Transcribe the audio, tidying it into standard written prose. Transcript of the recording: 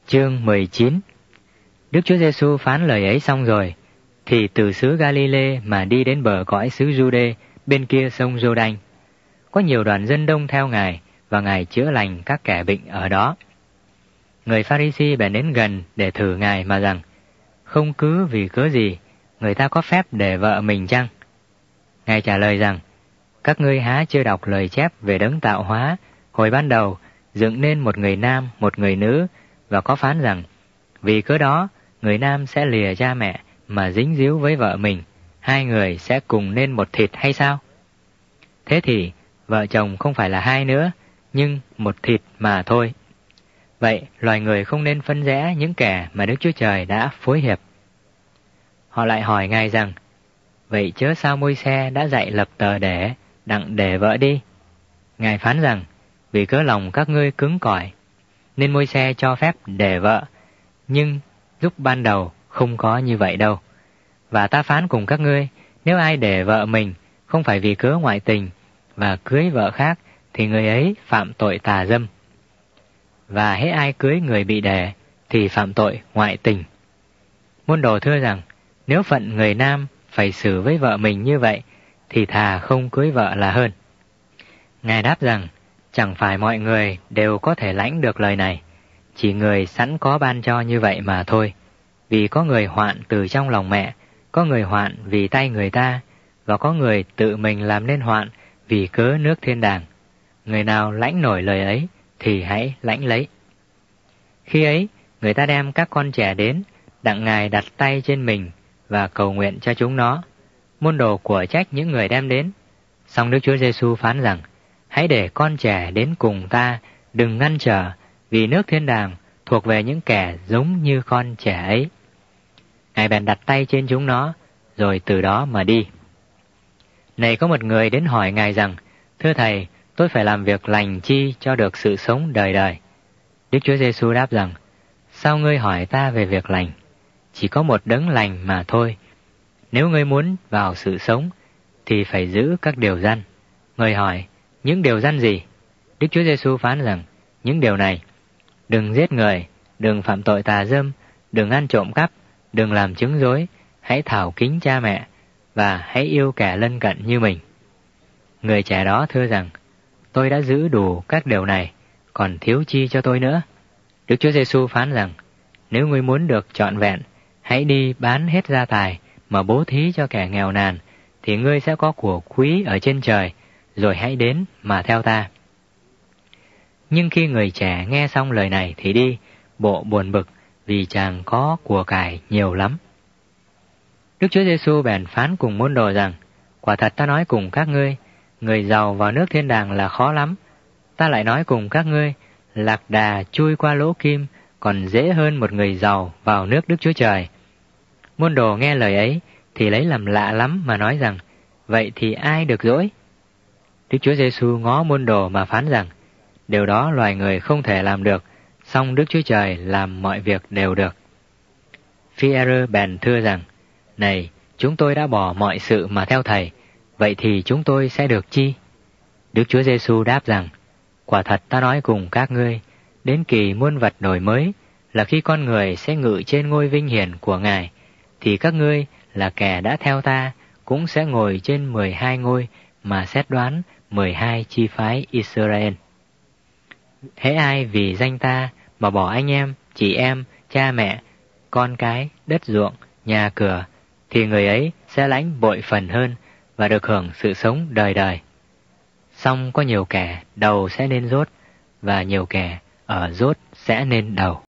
Chương 19. Đức Chúa Giêsu phán lời ấy xong rồi, thì từ xứ Galile mà đi đến bờ cõi xứ Giu-đê bên kia sông Giô-đanh. Có nhiều đoàn dân đông theo Ngài, và Ngài chữa lành các kẻ bệnh ở đó. Người Pha-ri-si bèn đến gần để thử Ngài mà rằng, không cứ vì cớ gì người ta có phép để vợ mình chăng? Ngài trả lời rằng, các ngươi há chưa đọc lời chép về đấng tạo hóa, hồi ban đầu dựng nên một người nam, một người nữ, và có phán rằng, vì cớ đó người nam sẽ lìa cha mẹ mà dính díu với vợ mình, hai người sẽ cùng nên một thịt hay sao? Thế thì vợ chồng không phải là hai nữa, nhưng một thịt mà thôi. Vậy loài người không nên phân rẽ những kẻ mà Đức Chúa Trời đã phối hiệp. Họ lại hỏi Ngài rằng, vậy chớ sao Môi-se đã dạy lập tờ để đặng để vợ đi? Ngài phán rằng, vì cớ lòng các ngươi cứng cỏi, nên Môi-se cho phép để vợ, nhưng lúc ban đầu không có như vậy đâu. Và ta phán cùng các ngươi, nếu ai để vợ mình không phải vì cớ ngoại tình và cưới vợ khác, thì người ấy phạm tội tà dâm. Và hễ ai cưới người bị đẻ thì phạm tội ngoại tình. Môn đồ thưa rằng, nếu phận người nam phải xử với vợ mình như vậy, thì thà không cưới vợ là hơn. Ngài đáp rằng, chẳng phải mọi người đều có thể lãnh được lời này, chỉ người sẵn có ban cho như vậy mà thôi. Vì có người hoạn từ trong lòng mẹ, có người hoạn vì tay người ta, và có người tự mình làm nên hoạn vì cớ nước thiên đàng. Người nào lãnh nổi lời ấy thì hãy lãnh lấy. Khi ấy, người ta đem các con trẻ đến, đặng Ngài đặt tay trên mình và cầu nguyện cho chúng nó. Môn đồ của trách những người đem đến. Song Đức Chúa Giêsu phán rằng, hãy để con trẻ đến cùng ta, đừng ngăn trở, vì nước thiên đàng thuộc về những kẻ giống như con trẻ ấy. Ngài bèn đặt tay trên chúng nó, rồi từ đó mà đi. Này có một người đến hỏi Ngài rằng, thưa Thầy, tôi phải làm việc lành chi cho được sự sống đời đời? Đức Chúa Giêsu đáp rằng, sao ngươi hỏi ta về việc lành? Chỉ có một đấng lành mà thôi. Nếu ngươi muốn vào sự sống, thì phải giữ các điều răn. Người hỏi, những điều răn gì? Đức Chúa Giêsu phán rằng, những điều này: đừng giết người, đừng phạm tội tà dâm, đừng ăn trộm cắp, đừng làm chứng dối, hãy thảo kính cha mẹ, và hãy yêu kẻ lân cận như mình. Người trẻ đó thưa rằng, tôi đã giữ đủ các điều này, còn thiếu chi cho tôi nữa? Đức Chúa Giêsu phán rằng, nếu ngươi muốn được trọn vẹn, hãy đi bán hết gia tài mà bố thí cho kẻ nghèo nàn, thì ngươi sẽ có của quý ở trên trời, rồi hãy đến mà theo ta. Nhưng khi người trẻ nghe xong lời này thì đi, bộ buồn bực vì chàng có của cải nhiều lắm. Đức Chúa Giêsu bèn phán cùng môn đồ rằng, quả thật ta nói cùng các ngươi, người giàu vào nước thiên đàng là khó lắm. Ta lại nói cùng các ngươi, lạc đà chui qua lỗ kim còn dễ hơn một người giàu vào nước Đức Chúa Trời. Môn đồ nghe lời ấy thì lấy làm lạ lắm mà nói rằng, vậy thì ai được dỗi? Đức Chúa Giêsu ngó môn đồ mà phán rằng, điều đó loài người không thể làm được, song Đức Chúa Trời làm mọi việc đều được. Phi-e-rơ bèn thưa rằng, này, chúng tôi đã bỏ mọi sự mà theo Thầy, vậy thì chúng tôi sẽ được chi? Đức Chúa Giêsu đáp rằng, quả thật ta nói cùng các ngươi, đến kỳ muôn vật đổi mới là khi con người sẽ ngự trên ngôi vinh hiển của Ngài, thì các ngươi là kẻ đã theo ta cũng sẽ ngồi trên 12 ngôi mà xét đoán 12 chi phái Israel. Hễ ai vì danh ta mà bỏ anh em, chị em, cha mẹ, con cái, đất ruộng, nhà cửa, thì người ấy sẽ lãnh bội phần hơn và được hưởng sự sống đời đời. Song có nhiều kẻ đầu sẽ nên dốt, và nhiều kẻ ở dốt sẽ nên đầu.